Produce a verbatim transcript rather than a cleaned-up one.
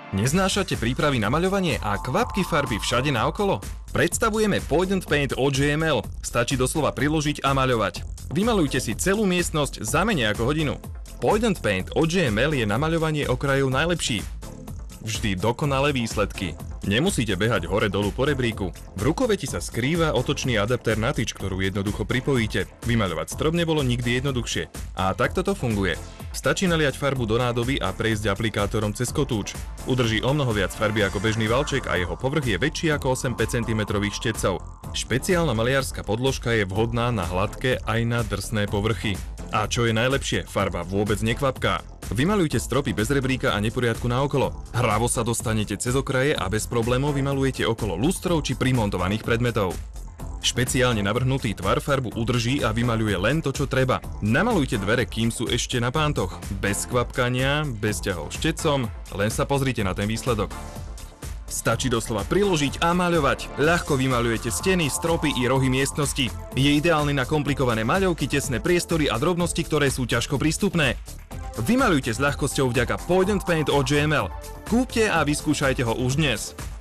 Neznášate prípravy na maľovanie a kvapky farby všade naokolo? Predstavujeme Point and Paint od J M L. Stačí doslova priložiť a maľovať. Vymaľujte si celú miestnosť za menej ako hodinu. Point and Paint od J M L je na maľovanie okrajov najlepší. Vždy dokonalé výsledky. Nemusíte behať hore-dolu po rebríku. V rukoveti sa skrýva otočný adaptér na tyč, ktorú jednoducho pripojíte. Vymaľovať strop nebolo nikdy jednoduchšie. A takto to funguje. Stačí naliať farbu do nádoby a prejsť aplikátorom cez kotúč. Udrží o mnoho viac farby ako bežný valček a jeho povrch je väčší ako osem päť centimetrov štecov. Špeciálna maliarska podložka je vhodná na hladké aj na drsné povrchy. A čo je najlepšie, farba vôbec nekvapká. Vymaľujte stropy bez rebríka a neporiadku naokolo. Hravo sa dostanete cez okraje a bez problémov vymaľujete okolo lustrov či primontovaných predmetov. Špeciálne navrhnutý tvar farbu udrží a vymaľuje len to, čo treba. Namalujte dvere, kým sú ešte na pántoch. Bez kvapkania, bez ťahov štecom, len sa pozrite na ten výsledok. Stačí doslova priložiť a maľovať. Ľahko vymaľujete steny, stropy i rohy miestnosti. Je ideálny na komplikované maľovky, tesné priestory a drobnosti, ktoré sú ťažko prístupné. Vymaľujte s ľahkosťou vďaka Point and Paint od J M L. Kúpte a vyskúšajte ho už dnes.